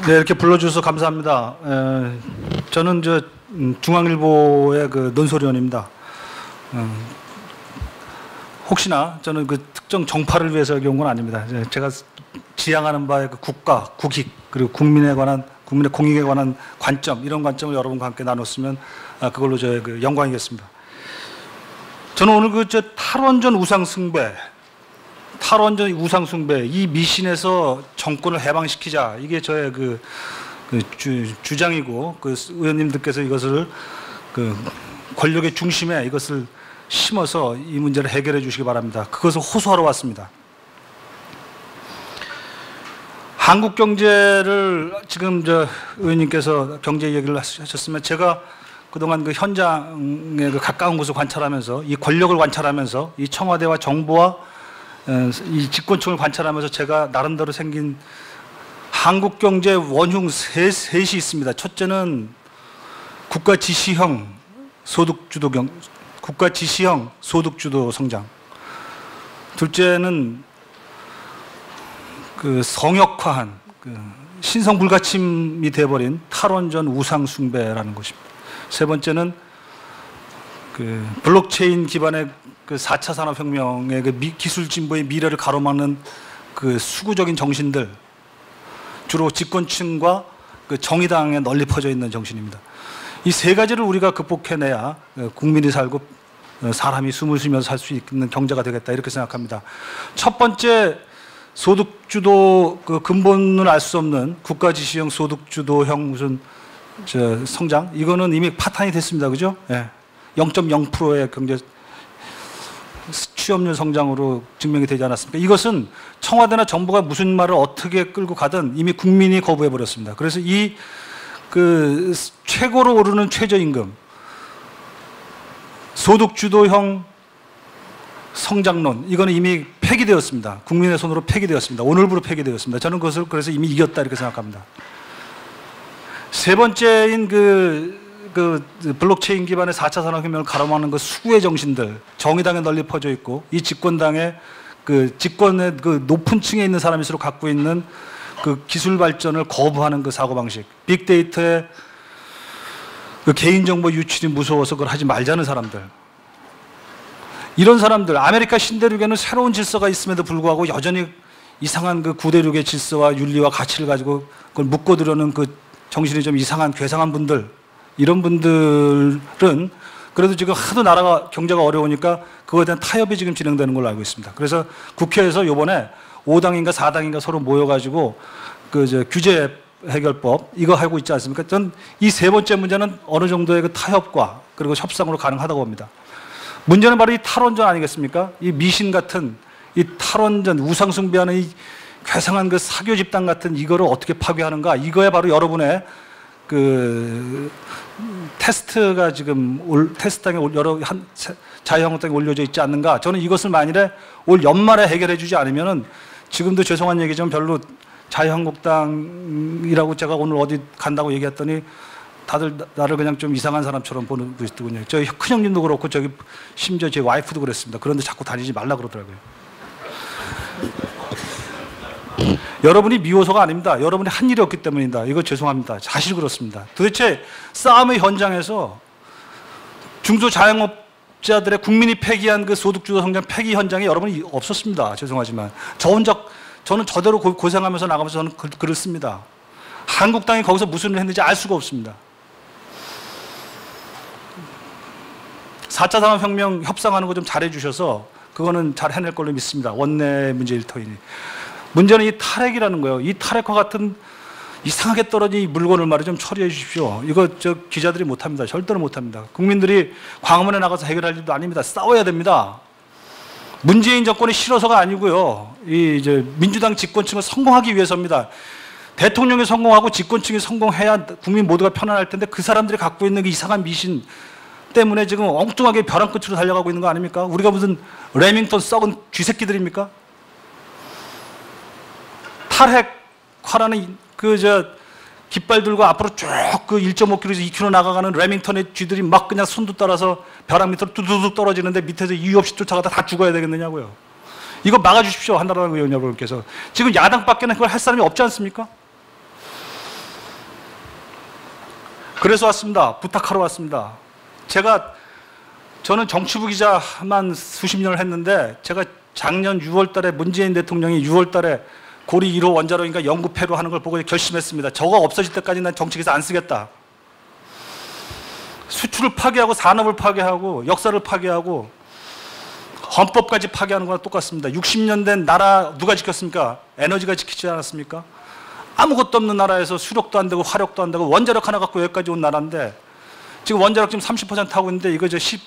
네, 이렇게 불러주셔서 감사합니다. 저는 중앙일보의 그 논소리원입니다. 혹시나 저는 그 특정 정파를 위해서 여기 온 건 아닙니다. 제가 지향하는 바의 그 국가, 국익, 그리고 국민의 공익에 관한 관점, 이런 관점을 여러분과 함께 나눴으면 그걸로 저의 그 영광이겠습니다. 저는 오늘 탈원전 우상숭배, 이 미신에서 정권을 해방시키자, 이게 저의 주장이고, 의원님들께서 이것을 권력의 중심에 이것을 심어서 이 문제를 해결해 주시기 바랍니다. 그것을 호소하러 왔습니다. 한국 경제를 지금 의원님께서 경제 얘기를 하셨으면, 제가 그동안 그 현장에 가까운 곳을 관찰하면서, 이 권력을 관찰하면서, 이 청와대와 정부와 이 집권층을 관찰하면서 제가 나름대로 생긴 한국 경제 원흉 셋이 있습니다. 첫째는 국가 지시형 소득주도 성장. 둘째는 그 성역화한 신성불가침이 돼버린 탈원전 우상숭배라는 것입니다. 세 번째는 그 블록체인 기반의 그 4차 산업혁명의 그 기술 진보의 미래를 가로막는 그 수구적인 정신들, 주로 집권층과 그 정의당에 널리 퍼져 있는 정신입니다. 이 세 가지를 우리가 극복해내야 국민이 살고 사람이 숨을 쉬면서 살 수 있는 경제가 되겠다, 이렇게 생각합니다. 첫 번째, 소득주도 그 근본을 알 수 없는 국가지시형 소득주도형 성장, 이거는 이미 파탄이 됐습니다. 그죠? 예. 0.0%의 경제 취업률 성장으로 증명이 되지 않았습니까? 이것은 청와대나 정부가 무슨 말을 어떻게 끌고 가든 이미 국민이 거부해 버렸습니다. 그래서 이 최고로 오르는 최저임금, 소득주도형 성장론, 이거는 이미 폐기되었습니다. 국민의 손으로 폐기되었습니다. 오늘부로 폐기되었습니다. 저는 그것을 그래서 이미 이겼다, 이렇게 생각합니다. 세 번째인 블록체인 기반의 4차 산업혁명을 가로막는 그 수구의 정신들, 정의당에 널리 퍼져 있고, 이 집권당의 집권의 높은 층에 있는 사람일수록 갖고 있는 그 기술 발전을 거부하는 그 사고방식, 빅데이터의 개인정보 유출이 무서워서 그걸 하지 말자는 사람들, 이런 사람들, 아메리카 신대륙에는 새로운 질서가 있음에도 불구하고 여전히 이상한 그 구대륙의 질서와 윤리와 가치를 가지고 그걸 묶어두려는 그 정신이 좀 이상한, 괴상한 분들, 이런 분들은 그래도 지금 하도 나라가 경제가 어려우니까 그거에 대한 타협이 지금 진행되는 걸로 알고 있습니다. 그래서 국회에서 이번에 5당인가 4당인가 서로 모여가지고 규제 해결법 이거 하고 있지 않습니까? 전 이 세 번째 문제는 어느 정도의 그 타협과 그리고 협상으로 가능하다고 봅니다. 문제는 바로 이 탈원전 아니겠습니까? 이 미신 같은 이 탈원전 우상숭배하는 이 괴상한 그 사교 집단 같은 이거를 어떻게 파괴하는가? 이거에 바로 여러분의 테스트가 지금 테스트당에 자유한국당에 올려져 있지 않는가? 저는 이것을 만일에 올 연말에 해결해 주지 않으면은, 지금도 죄송한 얘기지만 별로 자유한국당이라고 제가 오늘 어디 간다고 얘기했더니 다들 나를 그냥 좀 이상한 사람처럼 보는 분이더군요. 저희 큰형님도 그렇고 저기 심지어 제 와이프도 그랬습니다. 그런데 자꾸 다니지 말라 그러더라고요. 여러분이 미워서가 아닙니다. 여러분이 한 일이 없기 때문입니다. 이거 죄송합니다. 사실 그렇습니다. 도대체 싸움의 현장에서 중소자영업자들의 국민이 폐기한 그 소득주도 성장 폐기 현장에 여러분이 없었습니다. 죄송하지만 저는 저대로 고생하면서 나가면서 저는 글을 씁니다. 한국당이 거기서 무슨 일을 했는지 알 수가 없습니다. 4차 산업혁명 협상하는 거 좀 잘해 주셔서 그거는 잘 해낼 걸로 믿습니다. 원내 문제일 터이니. 문제는 이 탈핵이라는 거예요. 이 탈핵과 같은 이상하게 떨어진 이 물건을 말이죠, 좀 처리해 주십시오. 이거 기자들이 못합니다. 절대로 못합니다. 국민들이 광화문에 나가서 해결할 일도 아닙니다. 싸워야 됩니다. 문재인 정권이 싫어서가 아니고요. 민주당 집권층을 성공하기 위해서입니다. 대통령이 성공하고 집권층이 성공해야 국민 모두가 편안할 텐데, 그 사람들이 갖고 있는 그 이상한 미신 때문에 지금 엉뚱하게 벼랑 끝으로 달려가고 있는 거 아닙니까? 우리가 무슨 레밍턴 썩은 쥐새끼들입니까? 탈핵화라는 깃발 들고 앞으로 쭉 1.5km에서 2km 나가가는 레밍턴의 쥐들이 막 그냥 손도 따라서 벼랑 밑으로 두두둑 떨어지는데 밑에서 이유 없이 쫓아가다 다 죽어야 되겠느냐고요. 이거 막아주십시오. 한나라당 의원 여러분께서. 지금 야당밖에는 그걸 할 사람이 없지 않습니까? 그래서 왔습니다. 부탁하러 왔습니다. 저는 정치부 기자만 수십 년을 했는데 제가 작년 6월 달에 문재인 대통령이 6월 달에 고리 1호 원자로인가 영구 폐로하는 걸 보고 결심했습니다. 저거 없어질 때까지 난 정치기사 안 쓰겠다. 수출을 파괴하고 산업을 파괴하고 역사를 파괴하고 헌법까지 파괴하는 거랑 똑같습니다. 60년 된 나라 누가 지켰습니까? 에너지가 지키지 않았습니까? 아무것도 없는 나라에서 수력도 안 되고 화력도 안 되고 원자력 하나 갖고 여기까지 온 나라인데 지금 원자력 지금 30% 하고 있는데 이거 4%,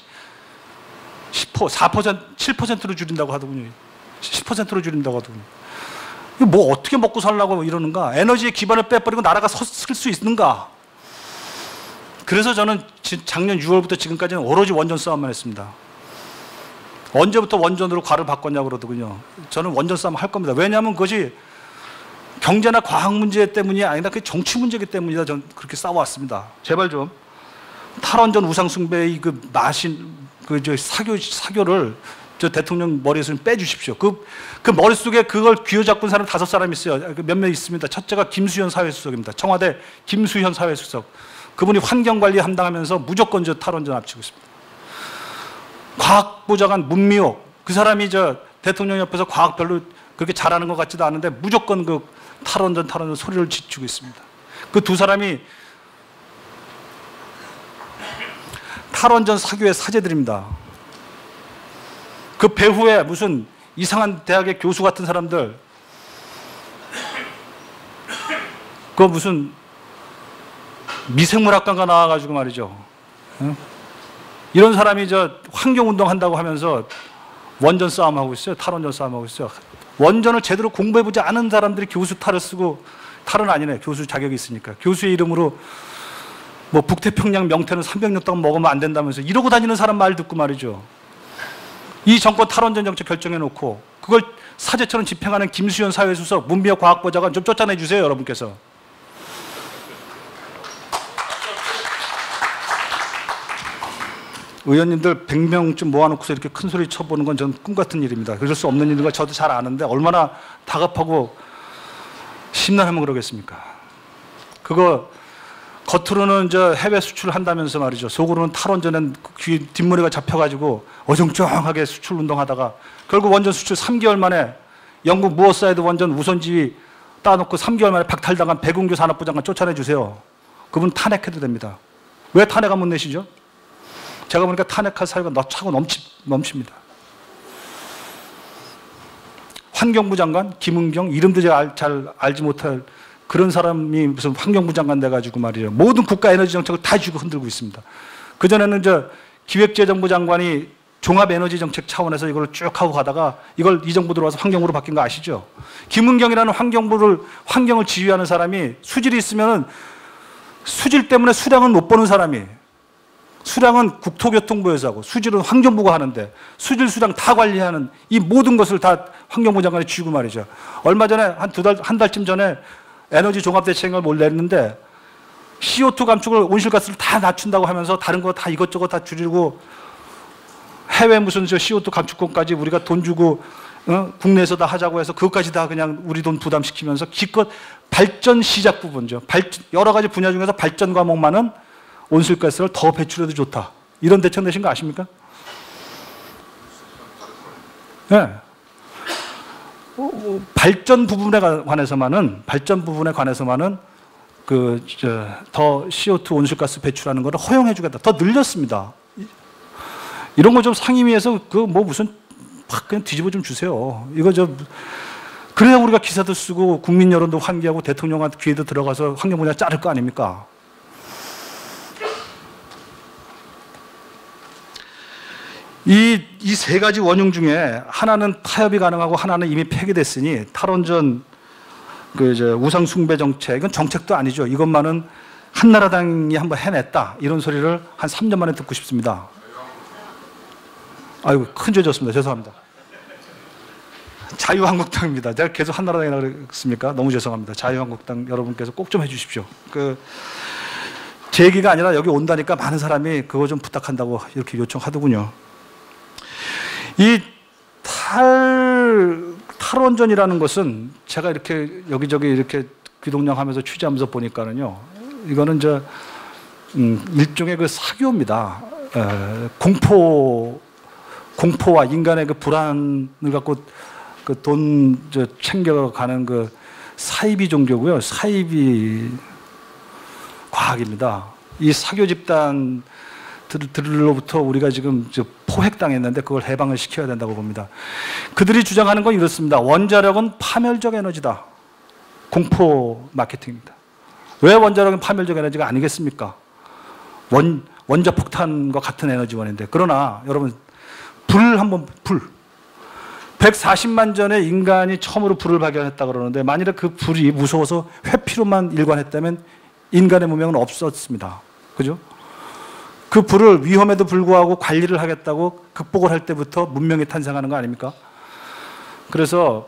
7%로 줄인다고 하더군요. 10%로 줄인다고 하더군요. 이거 뭐 어떻게 먹고 살라고 이러는가? 에너지의 기반을 빼버리고 나라가 설 수 있는가? 그래서 저는 작년 6월부터 지금까지는 오로지 원전 싸움만 했습니다. 언제부터 원전으로 과를 바꿨냐고 그러더군요. 저는 원전 싸움 할 겁니다. 왜냐하면 그것이 경제나 과학 문제 때문이 아니라 그 정치 문제이기 때문이다. 저는 그렇게 싸워왔습니다. 제발 좀 탈원전 우상숭배의 그 사교를 저 대통령 머리에서 좀 빼주십시오. 그 머릿속에 그걸 쥐어잡고 사람 5사람 있어요. 몇 명 있습니다. 첫째가 김수현 사회수석입니다. 청와대 김수현 사회수석. 그분이 환경관리 담당하면서 무조건 저 탈원전 앞치고 있습니다. 과학보좌관 문미옥. 그 사람이 저 대통령 옆에서 과학 별로 그렇게 잘하는 것 같지도 않은데 무조건 그 탈원전 소리를 지치고 있습니다. 그 두 사람이 탈원전 사교의 사제들입니다. 그 배후에 무슨 이상한 대학의 교수 같은 사람들, 그 무슨 미생물학과가 나와가지고 말이죠. 이런 사람이 저 환경운동 한다고 하면서 원전 싸움하고 있어요. 탈원전 싸움하고 있어요. 원전을 제대로 공부해보지 않은 사람들이 교수 탈을 쓰고, 탈은 아니네. 교수 자격이 있으니까. 교수의 이름으로 뭐 북태평양 명태는 300년 동안 먹으면 안 된다면서 이러고 다니는 사람 말 듣고 말이죠. 이 정권 탈원전 정책 결정해놓고 그걸 사제처럼 집행하는 김수현 사회수석, 문미혁 과학보좌관 좀 쫓아내 주세요, 여러분께서. 의원님들 100명쯤 모아놓고서 이렇게 큰 소리 쳐보는 건 저는 꿈 같은 일입니다. 그럴 수 없는 일인 걸 저도 잘 아는데 얼마나 다급하고 심란하면 그러겠습니까? 그거 겉으로는 저 해외 수출을 한다면서 말이죠. 속으로는 탈원전엔 뒷머리가 잡혀가지고 어정쩡하게 수출 운동하다가 결국 원전 수출 3개월 만에 영국 무어사이드 원전 우선지휘 따놓고 3개월 만에 박탈당한 백운규 산업부 장관 쫓아내 주세요. 그분 탄핵해도 됩니다. 왜 탄핵 못 내시죠? 제가 보니까 탄핵할 사유가 차고 넘칩니다. 환경부 장관 김은경, 이름도 제가 잘 알지 못할 그런 사람이 무슨 환경부 장관 돼가지고 말이에요. 모든 국가 에너지 정책을 다 쥐고 흔들고 있습니다. 그전에는 저 기획재정부 장관이 종합에너지 정책 차원에서 이걸 쭉 하고 가다가 이걸 이 정부 들어와서 환경부로 바뀐 거 아시죠? 김은경이라는 환경을 지휘하는 사람이 수질이 있으면은 수질 때문에 수량은 못 보는 사람이, 수량은 국토교통부에서 하고 수질은 환경부가 하는데 수질 수량 다 관리하는 이 모든 것을 다 환경부 장관이 쥐고 말이죠. 얼마 전에 한 달쯤 전에 에너지 종합대책을 냈는데 CO2 감축을 온실가스를 다 낮춘다고 하면서 다른 거 다 이것저것 다 줄이고 해외 무슨 저 CO2 감축권까지 우리가 돈 주고 국내에서 다 하자고 해서 그것까지 다 그냥 우리 돈 부담시키면서 기껏 발전 시작 부분죠. 여러 가지 분야 중에서 발전 과목만은 온실가스를 더 배출해도 좋다. 이런 대책 내신 거 아십니까? 네. 발전 부분에 관해서만은 더 CO2 온실가스 배출하는 거를 허용해 주겠다. 더 늘렸습니다. 이런 거 좀 상임위에서 무슨 확 그냥 뒤집어 좀 주세요. 이거 그래야 우리가 기사도 쓰고 국민 여론도 환기하고 대통령한테 귀에도 들어가서 환경 분야 자를 거 아닙니까? 이 세 가지 원흉 중에 하나는 타협이 가능하고 하나는 이미 폐기됐으니 탈원전 우상 숭배 정책, 이건 정책도 아니죠. 이것만은 한나라당이 한번 해냈다. 이런 소리를 한 3년 만에 듣고 싶습니다. 아이고, 큰 죄 졌습니다. 죄송합니다. 자유한국당입니다. 제가 계속 한나라당이라고 그랬습니까? 너무 죄송합니다. 자유한국당 여러분께서 꼭 좀 해주십시오. 제 얘기가 아니라 여기 온다니까 많은 사람이 그거 좀 부탁한다고 이렇게 요청하더군요. 이 탈원전이라는 것은 제가 이렇게 여기저기 이렇게 귀동냥하면서 취재하면서 보니까는요, 이거는 일종의 그 사교입니다. 공포와 인간의 그 불안을 갖고 그 돈 챙겨가는 그 사이비 종교고요. 사이비 과학입니다. 이 사교 집단들로부터 우리가 지금 포획당했는데 그걸 해방을 시켜야 된다고 봅니다. 그들이 주장하는 건 이렇습니다. 원자력은 파멸적 에너지다. 공포 마케팅입니다. 왜 원자력은 파멸적 에너지가 아니겠습니까? 원자폭탄과 같은 에너지원인데. 그러나 여러분, 불 140만 전에 인간이 처음으로 불을 발견했다 그러는데, 만일에 그 불이 무서워서 회피로만 일관했다면 인간의 문명은 없었습니다. 그죠? 그 불을 위험에도 불구하고 관리를 하겠다고 극복을 할 때부터 문명이 탄생하는 거 아닙니까? 그래서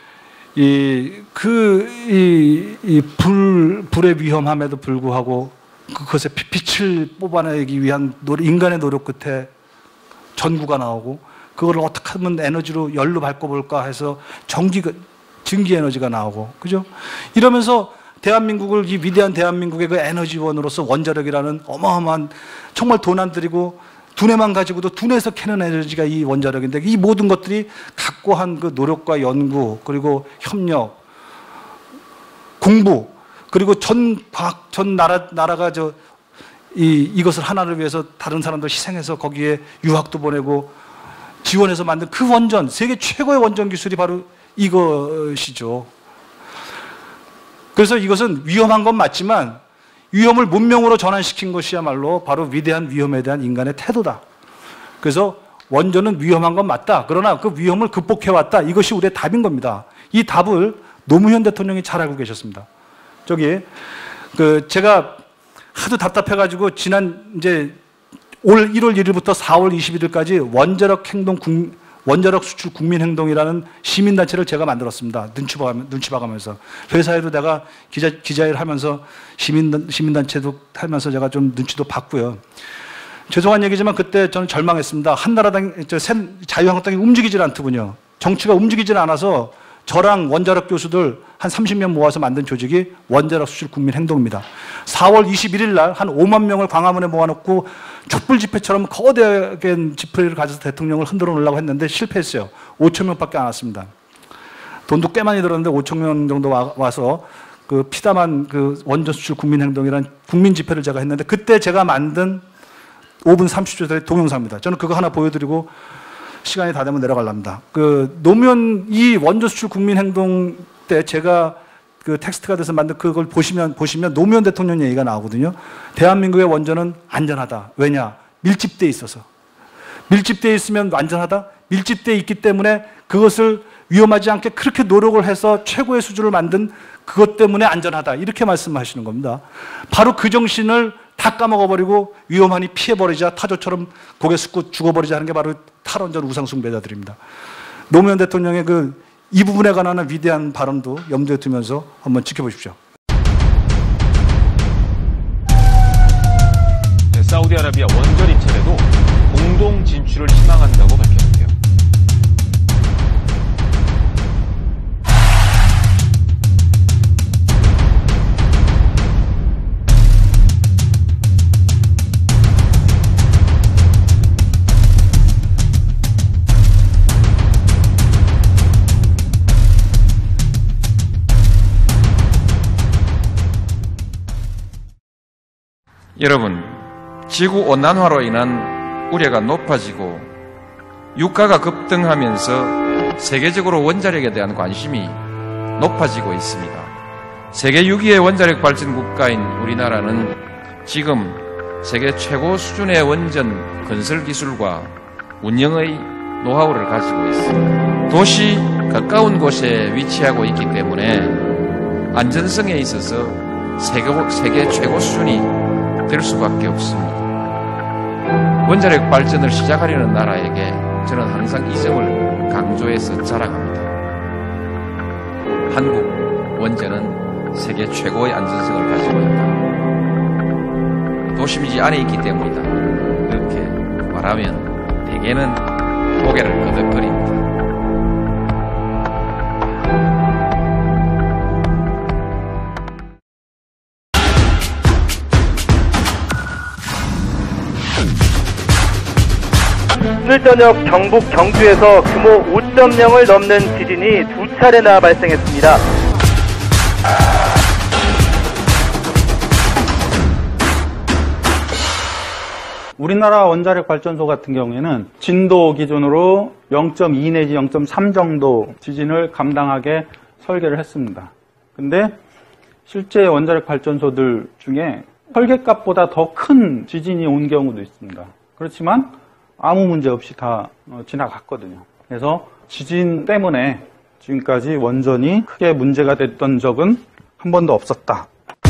불의 위험함에도 불구하고 그것에 빛을 뽑아내기 위한 인간의 노력 끝에 전구가 나오고, 그걸 어떻게 하면 에너지로 열로 바꿔볼까 해서 증기 에너지가 나오고, 그죠? 이러면서 대한민국을, 이 위대한 대한민국의 그 에너지원으로서 원자력이라는 어마어마한, 정말 돈 안 들이고 두뇌만 가지고도 두뇌에서 캐는 에너지가 이 원자력인데, 이 모든 것들이 갖고 한 그 노력과 연구, 그리고 협력, 공부, 그리고 전 나라가 이것을 하나를 위해서 다른 사람들 희생해서 거기에 유학도 보내고 지원해서 만든 그 원전, 세계 최고의 원전 기술이 바로 이것이죠. 그래서 이것은 위험한 건 맞지만 위험을 문명으로 전환시킨 것이야말로 바로 위대한 위험에 대한 인간의 태도다. 그래서 원전은 위험한 건 맞다. 그러나 그 위험을 극복해왔다. 이것이 우리의 답인 겁니다. 이 답을 노무현 대통령이 잘 알고 계셨습니다. 제가 하도 답답해가지고 올 1월 1일부터 4월 21일까지 원자력 수출 국민행동이라는 시민단체를 제가 만들었습니다. 눈치 봐가면서. 회사에도 내가 기자일 하면서 시민단체도 하면서 제가 좀 눈치도 봤고요. 죄송한 얘기지만 그때 저는 절망했습니다. 자유한국당이 움직이질 않더군요. 정치가 움직이질 않아서 저랑 원자력 교수들 한 30명 모아서 만든 조직이 원자력 수출 국민행동입니다. 4월 21일 날 한 5만 명을 광화문에 모아놓고 촛불 집회처럼 거대한 집회를 가져서 대통령을 흔들어 놓으려고 했는데 실패했어요. 5천 명밖에 안 왔습니다. 돈도 꽤 많이 들었는데 5천 명 정도 와서 그 피담한 그 원전 수출 국민행동이라는 국민 집회를 제가 했는데, 그때 제가 만든 5분 30초짜리 동영상입니다. 저는 그거 하나 보여드리고 시간이 다 되면 내려가랍니다. 노무현 이 원전 수출 국민행동 때 제가 그 텍스트가 돼서 만든 그걸 보시면 노무현 대통령 얘기가 나오거든요. 대한민국의 원전은 안전하다. 왜냐? 밀집돼 있어서. 밀집돼 있으면 안전하다? 밀집돼 있기 때문에 그것을 위험하지 않게 그렇게 노력을 해서 최고의 수준을 만든 그것 때문에 안전하다. 이렇게 말씀하시는 겁니다. 바로 그 정신을 다 까먹어버리고 위험하니 피해버리자, 타조처럼 고개 숙고 죽어버리자 하는 게 바로 탈원전 우상숭배자들입니다. 노무현 대통령의 이 부분에 관한 위대한 발언도 염두에 두면서 한번 지켜보십시오. 사우디아라비아 원전 입찰에도 공동 진출을 희망한다고 밝혔는데요. 여러분, 지구온난화로 인한 우려가 높아지고 유가가 급등하면서 세계적으로 원자력에 대한 관심이 높아지고 있습니다. 세계 6위의 원자력 발전 국가인 우리나라는 지금 세계 최고 수준의 원전 건설 기술과 운영의 노하우를 가지고 있습니다. 도시 가까운 곳에 위치하고 있기 때문에 안전성에 있어서 세계 최고 수준이 될 수밖에 없습니다. 원자력 발전을 시작하려는 나라에게 저는 항상 이 점을 강조해서 자랑합니다. 한국 원전은 세계 최고의 안전성을 가지고 있다. 도심지 안에 있기 때문이다. 그렇게 말하면 대개는 고개를 끄덕거립니다. 오늘 저녁 경북 경주에서 규모 5.0을 넘는 지진이 2차례나 발생했습니다. 우리나라 원자력 발전소 같은 경우에는 진도 기준으로 0.2 내지 0.3 정도 지진을 감당하게 설계를 했습니다. 근데 실제 원자력 발전소들 중에 설계값보다 더 큰 지진이 온 경우도 있습니다. 그렇지만 아무 문제 없이 다 지나갔거든요. 그래서 지진 때문에 지금까지 원전이 크게 문제가 됐던 적은 한 번도 없었다.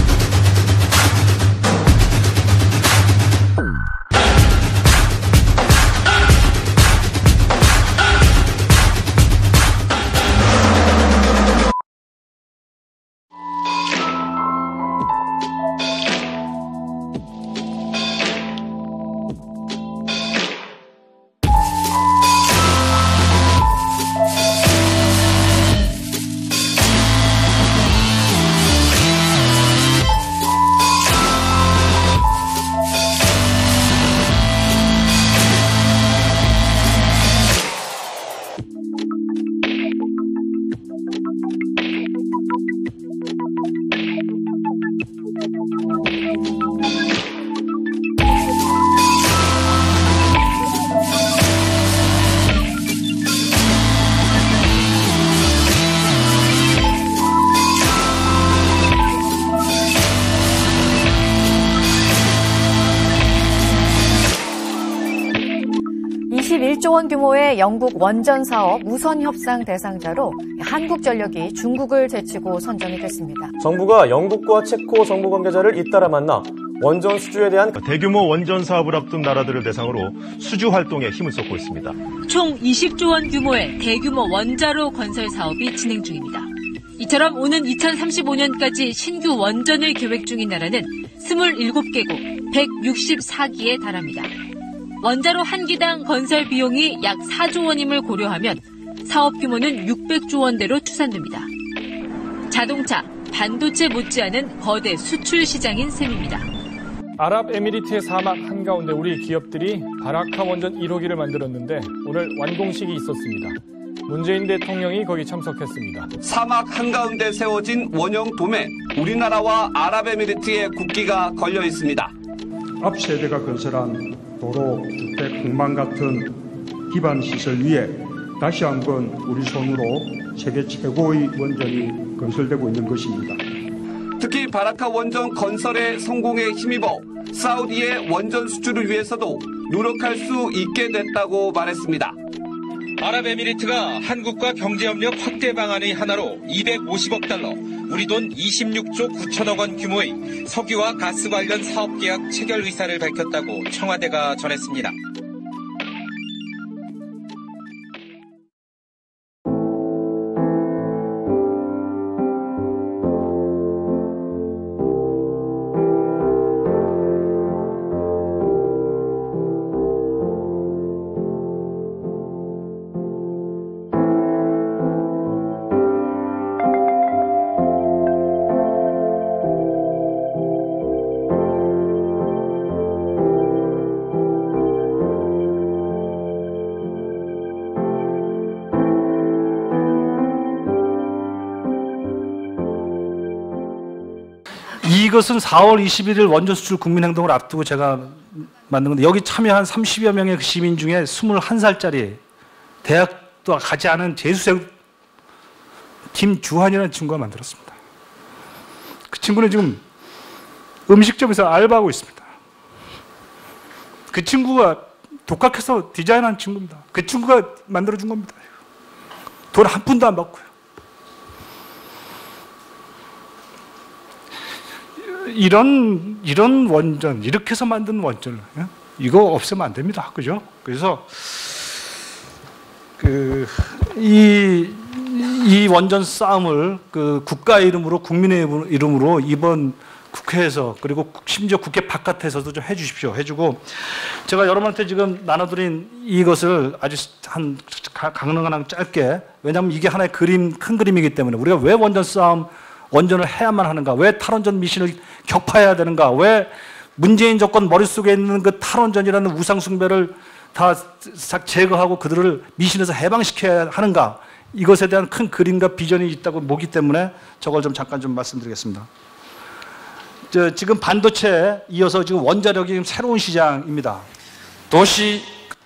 $21조 원 규모의 영국 원전 사업 우선 협상 대상자로 한국전력이 중국을 제치고 선정이 됐습니다. 정부가 영국과 체코 정부 관계자를 잇따라 만나 원전 수주에 대한 대규모 원전 사업을 앞둔 나라들을 대상으로 수주 활동에 힘을 쏟고 있습니다. 총 20조 원 규모의 대규모 원자로 건설 사업이 진행 중입니다. 이처럼 오는 2035년까지 신규 원전을 계획 중인 나라는 27개국 164기에 달합니다. 원자로 한 기당 건설 비용이 약 4조 원임을 고려하면 사업 규모는 600조 원대로 추산됩니다. 자동차, 반도체 못지않은 거대 수출 시장인 셈입니다. 아랍에미리트의 사막 한가운데 우리 기업들이 바라카 원전 1호기를 만들었는데 오늘 완공식이 있었습니다. 문재인 대통령이 거기 참석했습니다. 사막 한가운데 세워진 원형 돔에 우리나라와 아랍에미리트의 국기가 걸려 있습니다. 앞 세대가 건설한 도로, 주택, 공망 같은 기반 시설 위에 다시 한번 우리 손으로 세계 최고의 원전이 건설되고 있는 것입니다. 특히 바라카 원전 건설의 성공에 힘입어 사우디의 원전 수주를 위해서도 노력할 수 있게 됐다고 말했습니다. 아랍에미리트가 한국과 경제협력 확대 방안의 하나로 250억 달러, 우리 돈 26조 9천억 원 규모의 석유와 가스 관련 사업계약 체결 의사를 밝혔다고 청와대가 전했습니다. 이것은 4월 21일 원전 수출 국민행동을 앞두고 제가 만든 건데 여기 참여한 30여 명의 시민 중에 21살짜리 대학도 가지 않은 재수생 김주환이라는 친구가 만들었습니다. 그 친구는 지금 음식점에서 알바하고 있습니다. 그 친구가 독학해서 디자인한 친구입니다. 그 친구가 만들어준 겁니다. 돈 한 푼도 안 받고요. 이런 원전, 이렇게 해서 만든 원전을, 이거 없애면 안 됩니다. 그죠? 그래서, 이 원전 싸움을 국가의 이름으로, 국민의 이름으로 이번 국회에서, 그리고 심지어 국회 바깥에서도 좀 해주십시오. 해주고, 제가 여러분한테 지금 나눠드린 이것을 아주 가능한 짧게, 왜냐하면 이게 하나의 큰 그림이기 때문에 우리가 왜 원전 싸움, 원전을 해야만 하는가? 왜 탈원전 미신을 격파해야 되는가? 왜 문재인 정권 머릿속에 있는 그 탈원전이라는 우상숭배를 다 제거하고 그들을 미신에서 해방시켜야 하는가? 이것에 대한 큰 그림과 비전이 있다고 보기 때문에 저걸 좀 잠깐 좀 말씀드리겠습니다. 지금 반도체에 이어서 지금 원자력이 지금 새로운 시장입니다. 도시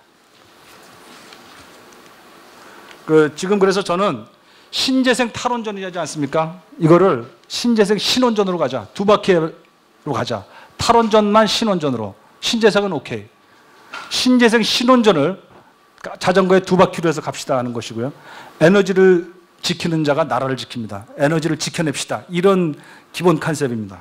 지금 그래서 저는 신재생 탈원전이지 않습니까? 이거를 신재생 신원전으로 가자. 두 바퀴로 가자. 탈원전만 신원전으로. 신재생은 오케이. 신재생 신원전을 자전거에 두 바퀴로 해서 갑시다 하는 것이고요. 에너지를 지키는 자가 나라를 지킵니다. 에너지를 지켜냅시다. 이런 기본 컨셉입니다.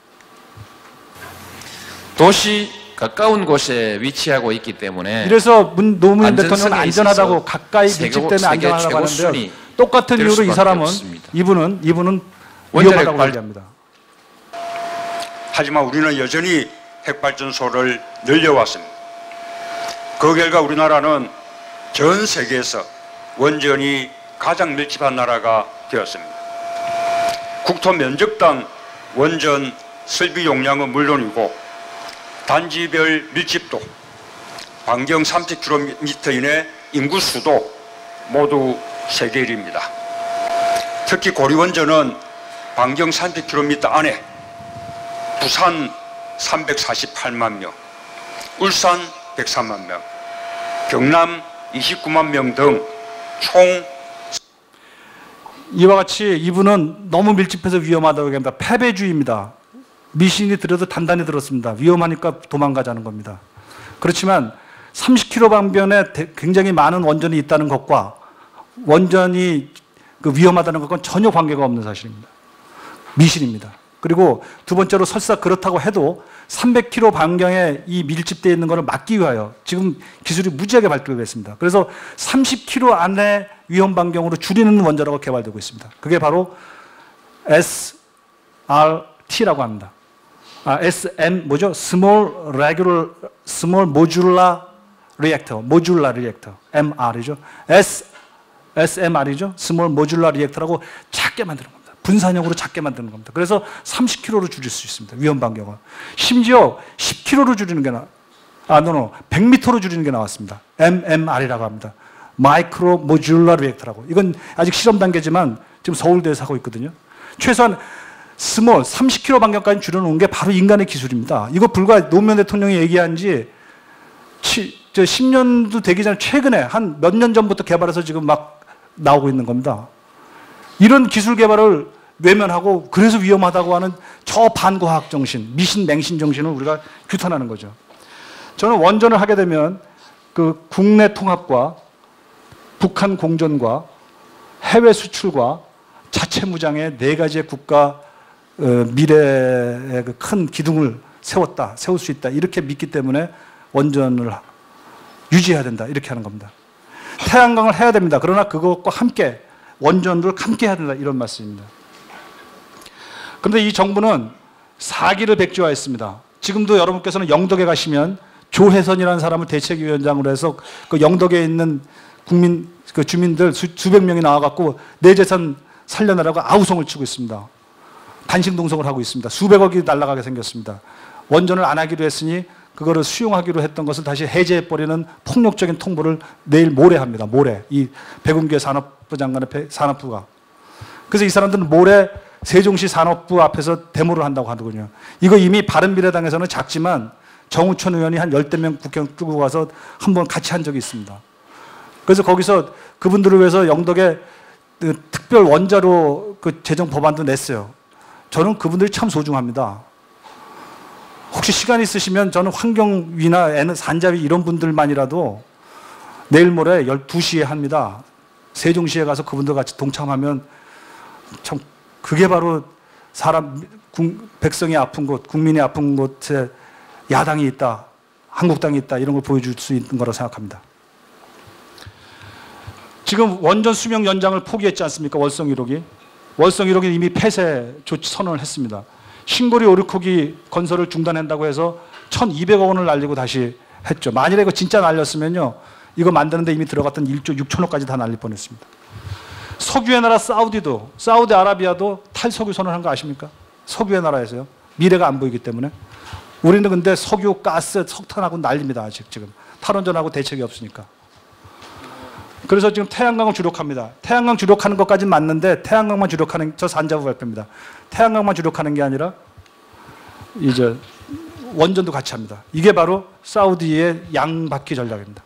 도시 가까운 곳에 위치하고 있기 때문에 이래서 노무현 대통령은 안전하다고 가까이 밀집되면 안전하다고 하는데요. 똑같은 이유로 이 사람은 이분은 위험하다고 얘기합니다. 하지만 우리는 여전히 핵발전소를 늘려왔습니다. 그 결과 우리나라는 전 세계에서 원전이 가장 밀집한 나라가 되었습니다. 국토 면적당 원전 설비 용량은 물론이고 단지별 밀집도, 반경 30km 이내 인구수도 모두 세계 1위입니다. 특히 고리원전은 반경 30km 안에 부산 348만 명, 울산 103만 명, 경남 29만 명 등 총 이와 같이 이분은 너무 밀집해서 위험하다고 얘기합니다. 패배주의입니다. 미신이 들어도 단단히 들었습니다. 위험하니까 도망가자는 겁니다. 그렇지만 30km 방변에 굉장히 많은 원전이 있다는 것과 원전이 위험하다는 것과는 전혀 관계가 없는 사실입니다. 미신입니다. 그리고 두 번째로 설사 그렇다고 해도 300km 반경에 이 밀집되어 있는 것을 막기 위하여 지금 기술이 무지하게 발달되고 있습니다. 그래서 30km 안에 위험 반경으로 줄이는 원자로가 개발되고 있습니다. 그게 바로 SRT라고 합니다. SM 뭐죠? Small Modular Reactor, MR이죠. SMR이죠. Small Modular Reactor라고 작게 만드는 겁니다. 분산형으로 작게 만드는 겁니다. 그래서 30km로 줄일 수 있습니다. 위험 반경을. 심지어 10km로 줄이는 게 100m로 줄이는 게 나왔습니다. MMR이라고 합니다. Micro Modular Reactor라고. 이건 아직 실험 단계지만 지금 서울대에서 하고 있거든요. 최소한 스몰 30km 반경까지 줄여놓은 게 바로 인간의 기술입니다. 이거 불과 노무현 대통령이 얘기한 지 10년도 되기 전에 최근에 한 몇 년 전부터 개발해서 지금 막 나오고 있는 겁니다. 이런 기술 개발을 외면하고 그래서 위험하다고 하는 저 반과학 정신, 미신 맹신 정신을 우리가 규탄하는 거죠. 저는 원전을 하게 되면 그 국내 통합과 북한 공전과 해외 수출과 자체 무장의 네 가지의 국가 미래의 그 큰 기둥을 세울 수 있다. 이렇게 믿기 때문에 원전을 유지해야 된다. 이렇게 하는 겁니다. 태양광을 해야 됩니다. 그러나 그것과 함께 원전을 함께 해야 된다. 이런 말씀입니다. 그런데 이 정부는 사기를 백지화했습니다. 지금도 여러분께서는 영덕에 가시면 조혜선이라는 사람을 대책위원장으로 해서 그 영덕에 있는 국민, 그 주민들 수백 명이 나와갖고 내 재산 살려내라고 아우성을 치고 있습니다. 단신동성을 하고 있습니다. 수백억이 날아가게 생겼습니다. 원전을 안 하기로 했으니 그거를 수용하기로 했던 것을 다시 해제해버리는 폭력적인 통보를 내일 모레 합니다. 모레. 이 백운규 산업부 장관의 산업부가. 그래서 이 사람들은 모레 세종시 산업부 앞에서 데모를 한다고 하더군요. 이거 이미 바른미래당에서는 작지만 정우천 의원이 한 10대 명 국회의원 끌고 가서 한번 같이 한 적이 있습니다. 그래서 거기서 그분들을 위해서 영덕에 특별 원자로 그 제정 법안도 냈어요. 저는 그분들이 참 소중합니다. 혹시 시간 있으시면 저는 환경위나 산자위 이런 분들만이라도 내일 모레 12시에 합니다. 세종시에 가서 그분들 같이 동참하면 참 그게 바로 백성이 아픈 곳, 국민이 아픈 곳에 야당이 있다, 한국당이 있다 이런 걸 보여줄 수 있는 거라고 생각합니다. 지금 원전 수명 연장을 포기했지 않습니까? 월성 1호기. 월성 1호기 이미 폐쇄 조치 선언을 했습니다. 신고리 오르코기 건설을 중단한다고 해서 1,200억 원을 날리고 다시 했죠. 만일에 이거 진짜 날렸으면요. 이거 만드는데 이미 들어갔던 1조 6천억까지 다 날릴 뻔했습니다. 석유의 나라 사우디아라비아도 탈석유 선언한 거 아십니까? 석유의 나라에서요. 미래가 안 보이기 때문에. 우리는 근데 석유, 가스, 석탄하고 난립니다. 아직 지금 탈원전하고 대책이 없으니까. 그래서 지금 태양광을 주력합니다. 태양광 주력하는 것까지는 맞는데 태양광만 주력하는 저 산자부 발표입니다. 태양광만 주력하는 게 아니라 이제 원전도 같이 합니다. 이게 바로 사우디의 양바퀴 전략입니다.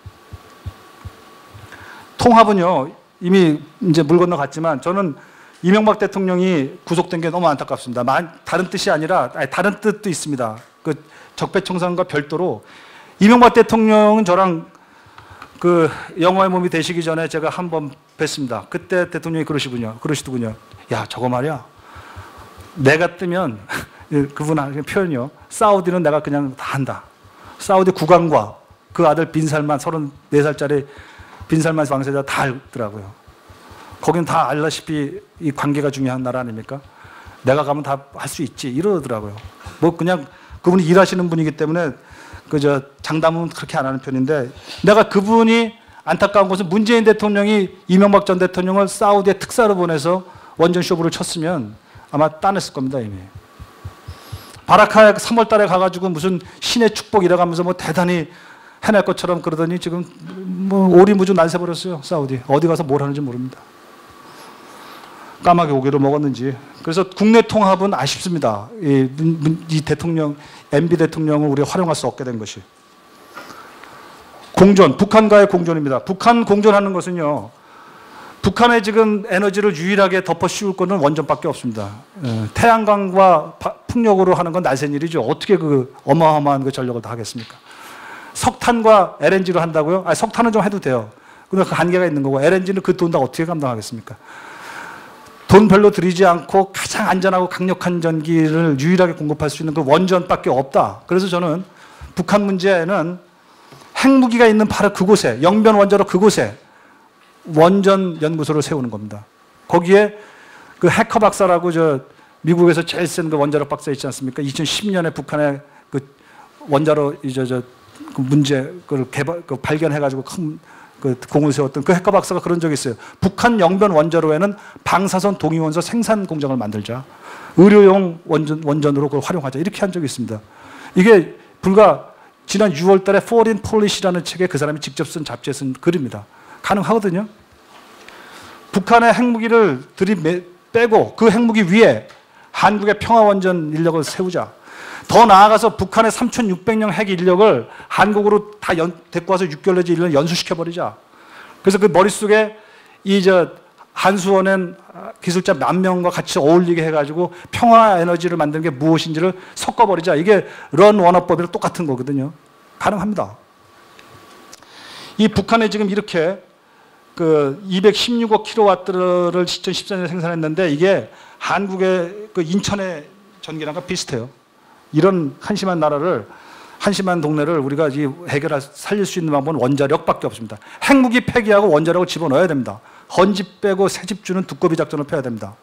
통합은요 이미 이제 물 건너갔지만 저는 이명박 대통령이 구속된 게 너무 안타깝습니다. 다른 뜻이 아니라 다른 뜻도 있습니다. 그 적폐청산과 별도로 이명박 대통령은 저랑 그 영화의 몸이 되시기 전에 제가 한번 뵀습니다. 그때 대통령이 그러시더군요. 야, 저거 말이야. 내가 뜨면 그분 표현이요. 사우디는 내가 그냥 다 한다. 사우디 국왕과 그 아들 빈살만 34살짜리 빈살만 왕세자 다 알더라고요. 거긴 다 알다시피 이 관계가 중요한 나라 아닙니까? 내가 가면 다 할 수 있지 이러더라고요. 뭐 그냥 그분이 일하시는 분이기 때문에 그저 장담은 그렇게 안 하는 편인데 내가 그분이 안타까운 것은 문재인 대통령이 이명박 전 대통령을 사우디에 특사로 보내서 원전 쇼부를 쳤으면 아마 따냈을 겁니다 이미. 바라카에 3월 달에 가가지고 무슨 신의 축복 이래가면서 뭐 대단히 해낼 것처럼 그러더니 지금 뭐 오리무중 날새버렸어요. 사우디. 어디 가서 뭘 하는지 모릅니다. 까마귀 고기를 먹었는지. 그래서 국내 통합은 아쉽습니다. 이 대통령, MB 대통령을 우리가 활용할 수 없게 된 것이. 공존, 북한과의 공존입니다. 북한 공존하는 것은요. 북한의 지금 에너지를 유일하게 덮어 씌울 거는 원전밖에 없습니다. 태양광과 풍력으로 하는 건 날쌘 일이죠. 어떻게 그 어마어마한 그 전력을 다 하겠습니까? 석탄과 LNG로 한다고요? 석탄은 좀 해도 돼요. 근데 그 한계가 있는 거고 LNG는 그 돈 다 어떻게 감당하겠습니까? 돈 별로 들이지 않고 가장 안전하고 강력한 전기를 유일하게 공급할 수 있는 그 원전밖에 없다. 그래서 저는 북한 문제는 핵무기가 있는 바로 그곳에, 영변 원자로 그곳에 원전 연구소를 세우는 겁니다. 거기에 그 해커 박사라고 저 미국에서 제일 센 그 원자력 박사 있지 않습니까? 2010년에 북한의 그 원자로 이제 그 문제 그걸 발견해가지고 큰 그 공을 세웠던 그 해커 박사가 그런 적이 있어요. 북한 영변 원자로에는 방사선 동위원소 생산 공장을 만들자. 의료용 원전으로 그걸 활용하자. 이렇게 한 적이 있습니다. 이게 불과 지난 6월 달에 Foreign Policy라는 책에 그 사람이 직접 쓴 잡지에 쓴 글입니다. 가능하거든요. 북한의 핵무기를 빼고 그 핵무기 위에 한국의 평화원전 인력을 세우자. 더 나아가서 북한의 3,600명 핵 인력을 한국으로 다 데리고 와서 6개월 내지 1년 연수시켜버리자. 그래서 그 머릿속에 한수원엔 기술자 만 명과 같이 어울리게 해가지고 평화 에너지를 만드는 게 무엇인지를 섞어버리자. 이게 런 원어법이랑 똑같은 거거든요. 가능합니다. 이 북한에 지금 이렇게 그 216억 킬로와트를 2014년에 생산했는데 이게 한국의 그 인천의 전기량과 비슷해요. 이런 한심한 나라를, 한심한 동네를 우리가 살릴 수 있는 방법은 원자력밖에 없습니다. 핵무기 폐기하고 원자력을 집어넣어야 됩니다. 헌집 빼고 새집 주는 두꺼비 작전을 펴야 됩니다.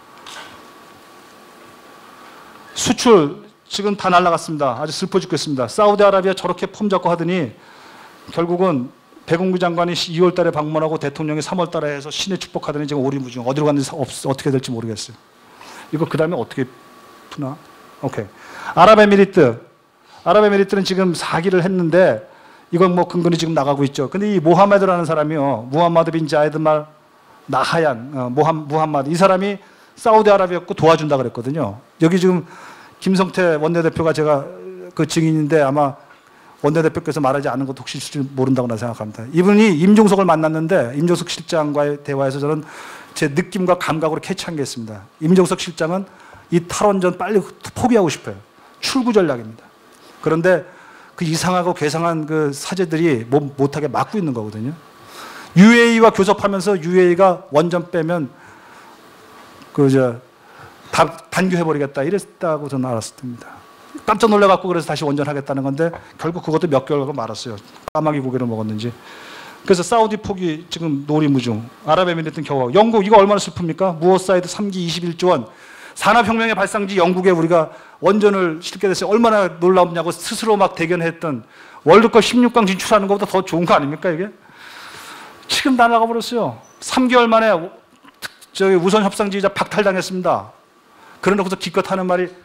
수출 지금 다 날라갔습니다. 아주 슬퍼 죽겠습니다. 사우디아라비아 저렇게 폼 잡고 하더니 결국은 배공부 장관이 2월 달에 방문하고 대통령이 3월 달에 해서 신의 축복하더니 지금 오리무중 어디로 갔는지 어떻게 될지 모르겠어요. 이거 그 다음에 어떻게 푸나? 오케이. 아랍에미리트는 지금 사기를 했는데 이건 뭐 근거는 지금 나가고 있죠. 근데 이 모하메드라는 사람이요. 무함마드 빈 자이드 말 나하얀, 무함마드. 이 사람이 사우디아라비아였고 도와준다 그랬거든요. 여기 지금 김성태 원내대표가 제가 그 증인인데 아마 원내대표께서 말하지 않은 것도 혹시 모른다고 나 생각합니다. 이분이 임종석을 만났는데 임종석 실장과의 대화에서 저는 제 느낌과 감각으로 캐치한 게 있습니다. 임종석 실장은 이 탈원전 빨리 포기하고 싶어요. 출구 전략입니다. 그런데 그 이상하고 괴상한 그 사제들이 못하게 막고 있는 거거든요. UAE와 교섭하면서 UAE가 원전 빼면 단교해버리겠다 이랬다고 저는 알았을 겁니다. 깜짝 놀라갖고 그래서 다시 원전하겠다는 건데 결국 그것도 몇 개월 하고 말았어요. 까마귀 고기를 먹었는지. 그래서 사우디 포기 지금 노리무중. 아랍에미리트는 겨우. 영국 이거 얼마나 슬픕니까? 무어사이드 3기 21조 원. 산업혁명의 발상지 영국에 우리가 원전을 짓게 됐어요. 얼마나 놀라웠냐고 스스로 막 대견했던 월드컵 16강 진출하는 것보다 더 좋은 거 아닙니까 이게? 지금 다 나가버렸어요. 3개월 만에 우선 협상지휘자 박탈당했습니다. 그러놓고서 기껏 하는 말이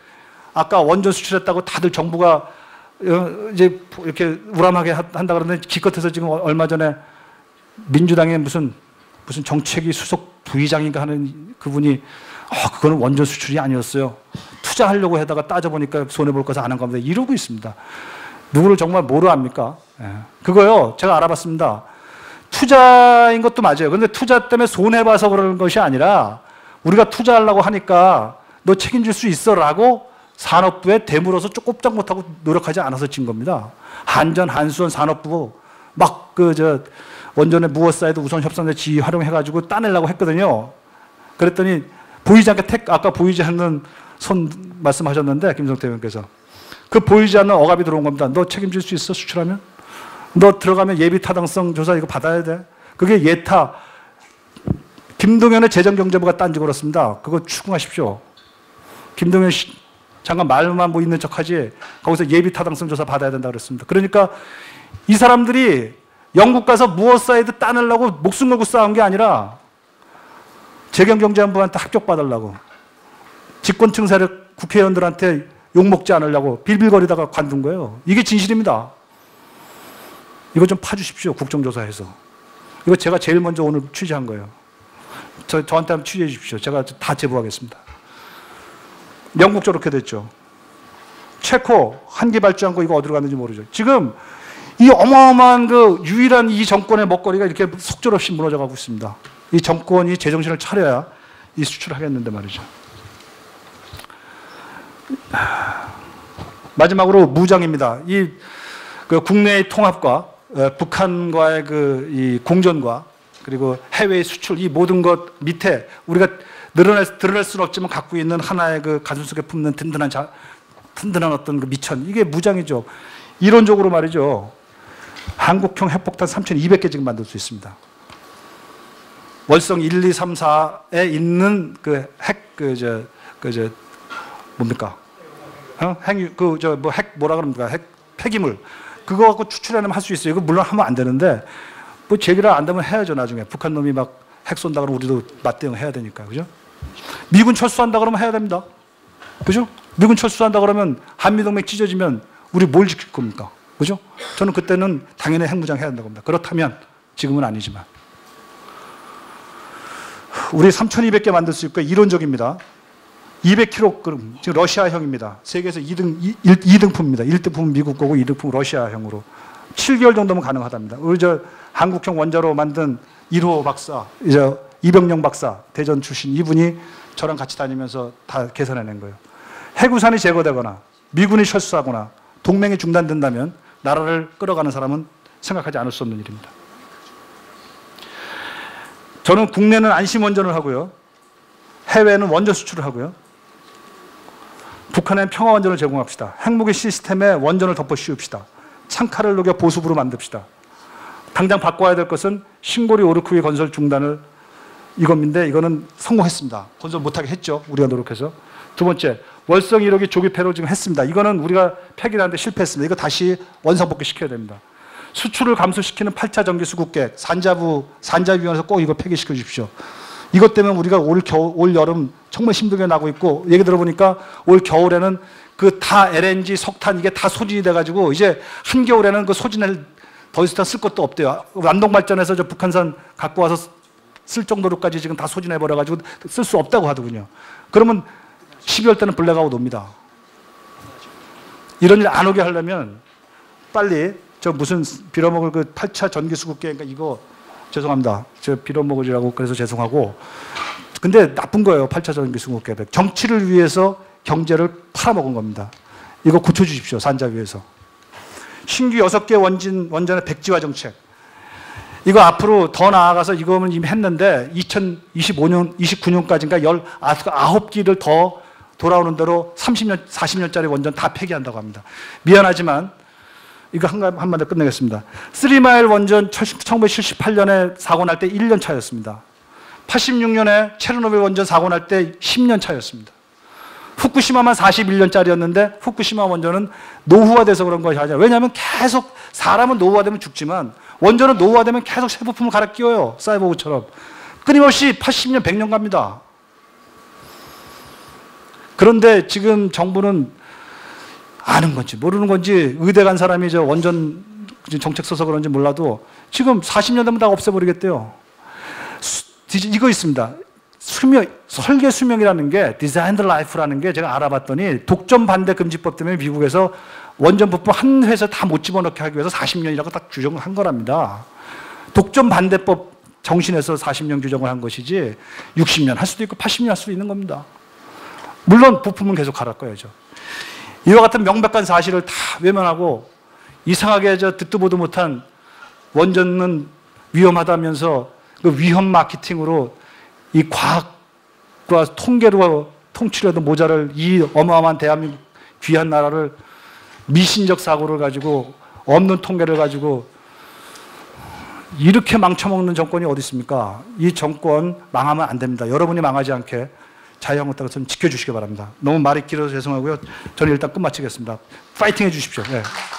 아까 원전 수출했다고 다들 정부가 이제 이렇게 우람하게 한다 그러는데 기껏해서 지금 얼마 전에 민주당의 무슨 정책위 수석 부의장인가 하는 그분이 그거는 원전 수출이 아니었어요. 투자하려고 하다가 따져보니까 손해볼 것을 안 한 겁니다. 이러고 있습니다. 누구를 정말 뭐로 압니까? 그거요. 제가 알아봤습니다. 투자인 것도 맞아요. 그런데 투자 때문에 손해봐서 그러는 것이 아니라 우리가 투자하려고 하니까 너 책임질 수 있어라고 산업부에 대물어서 꼼짝 못하고 노력하지 않아서 진 겁니다. 한전, 한수원, 산업부 막 원전에 무어사이드 우선 협상대 지휘 활용해가지고 따내려고 했거든요. 그랬더니 보이지 않게 아까 보이지 않는 손 말씀하셨는데 김성태 의원께서 그 보이지 않는 억압이 들어온 겁니다. 너 책임질 수 있어 수출하면? 너 들어가면 예비 타당성 조사 이거 받아야 돼. 그게 예타. 김동연의 재정경제부가 딴지 걸었습니다. 그거 추궁하십시오. 김동연 잠깐 말만 뭐 있는 척하지 거기서 예비 타당성 조사 받아야 된다 그랬습니다. 그러니까 이 사람들이 영국 가서 무어사이드 따내려고 목숨 걸고 싸운 게 아니라 재경경제안부한테 합격받으려고 집권층 세력 국회의원들한테 욕먹지 않으려고 빌빌거리다가 관둔 거예요. 이게 진실입니다. 이거 좀 파주십시오. 국정조사해서. 이거 제가 제일 먼저 오늘 취재한 거예요. 저한테 한번 취재해 주십시오. 제가 다 제보하겠습니다. 영국 저렇게 됐죠. 체코 한기 발주한 거 이거 어디로 갔는지 모르죠. 지금 이 어마어마한 그 유일한 이 정권의 먹거리가 이렇게 속절없이 무너져가고 있습니다. 이 정권이 제정신을 차려야 이 수출을 하겠는데 말이죠. 마지막으로 무장입니다. 이 국내의 통합과 북한과의 이 공전과 그리고 해외 수출 이 모든 것 밑에 우리가 드러낼 수는 없지만 갖고 있는 하나의 그 가슴 속에 품는 든든한 어떤 그 미천 이게 무장이죠. 이론적으로 말이죠. 한국형 핵폭탄 3,200개 지금 만들 수 있습니다. 월성 1, 2, 3, 4에 있는 그 핵 뭡니까? 핵 뭐라 그럽니까? 폐기물 그거 갖고 추출해내면 할 수 있어요. 이거 물론 하면 안 되는데 뭐 제기를 안 되면 해야죠. 나중에 북한 놈이 막 핵 쏜다 그러면 우리도 맞대응 해야 되니까 그죠? 미군 철수한다 그러면 해야 됩니다. 그죠? 미군 철수한다 그러면 한미동맹 찢어지면 우리 뭘 지킬 겁니까? 그죠? 저는 그때는 당연히 핵무장 해야 된다고 봅니다. 그렇다면 지금은 아니지만 우리 3,200개 만들 수 있고 이론적입니다. 200kg 지금 러시아형입니다. 세계에서 2등품입니다. 1등품은 미국 거고 2등품은 러시아형으로 7개월 정도면 가능하답니다. 우리 한국형 원자로 만든 1호 박사, 이병영 박사 대전 출신 이분이 저랑 같이 다니면서 다 계산해낸 거예요. 해구산이 제거되거나 미군이 철수하거나 동맹이 중단된다면 나라를 끌어가는 사람은 생각하지 않을 수 없는 일입니다. 저는 국내는 안심원전을 하고요. 해외는 원전 수출을 하고요. 북한엔 평화원전을 제공합시다. 핵무기 시스템에 원전을 덮어 씌웁시다. 창칼을 녹여 보수부로 만듭시다. 당장 바꿔야 될 것은 신고리 오르크위 건설 중단을 이겁니다. 이거는 성공했습니다. 건설 못하게 했죠. 우리가 노력해서. 두 번째, 월성 1호기 조기 폐로 지금 했습니다. 이거는 우리가 폐기하는데 실패했습니다. 이거 다시 원상복귀 시켜야 됩니다. 수출을 감소시키는 8차 전기 수급계획, 산자위원회에서 꼭 이거 폐기시켜 주십시오. 이것 때문에 우리가 올 여름 정말 힘들게 나고 있고, 얘기 들어보니까 올 겨울에는 그 다 LNG, 석탄 이게 다 소진이 돼가지고 이제 한겨울에는 그 소진을 더 이상 쓸 것도 없대요. 남동발전에서 저 북한산 갖고 와서 쓸 정도로까지 지금 다 소진해버려가지고 쓸 수 없다고 하더군요. 그러면 12월 때는 블랙아웃 옵니다. 이런 일 안 오게 하려면 빨리 저 무슨 빌어먹을 그 8차 전기수급계획 이거 죄송합니다. 저 빌어먹으리라고 그래서 죄송하고 근데 나쁜 거예요. 8차 전기수급계획. 정치를 위해서 경제를 팔아먹은 겁니다. 이거 고쳐주십시오. 산자위에서. 신규 6개 원전의 백지화 정책. 이거 앞으로 더 나아가서 이거는 이미 했는데 2025년, 29년까지인가 19기를 더 돌아오는 대로 30년, 40년짜리 원전 다 폐기한다고 합니다. 미안하지만 이거 한마디로 끝내겠습니다. 3마일 원전 1978년에 사고 날 때 1년 차였습니다. 86년에 체르노빌 원전 사고 날 때 10년 차였습니다. 후쿠시마만 41년짜리였는데 후쿠시마 원전은 노후화돼서 그런 것이 아니라 왜냐하면 계속 사람은 노후화되면 죽지만 원전은 노후화되면 계속 새 부품을 갈아 끼워요. 사이보그처럼. 끊임없이 80년, 100년 갑니다. 그런데 지금 정부는 아는 건지 모르는 건지 의대 간 사람이 저 원전 정책 써서 그런지 몰라도 지금 40년 되면 다 없애버리겠대요. 이거 있습니다. 설계 수명이라는 게 디자인드 라이프라는 게 제가 알아봤더니 독점 반대 금지법 때문에 미국에서 원전 부품 한 회사 다 못 집어넣게 하기 위해서 40년이라고 딱 규정을 한 거랍니다. 독점 반대법 정신에서 40년 규정을 한 것이지 60년 할 수도 있고 80년 할 수도 있는 겁니다. 물론 부품은 계속 갈아 꺼야죠. 이와 같은 명백한 사실을 다 외면하고 이상하게 듣도 보도 못한 원전은 위험하다면서 그 위험 마케팅으로 이 과학과 통계로 통치려도 모자를 이 어마어마한 대한민국 귀한 나라를 미신적 사고를 가지고 없는 통계를 가지고 이렇게 망쳐먹는 정권이 어디 있습니까? 이 정권 망하면 안 됩니다. 여러분이 망하지 않게 자유한국당에서는 지켜주시기 바랍니다. 너무 말이 길어서 죄송하고요. 저는 일단 끝마치겠습니다. 파이팅 해주십시오. 네.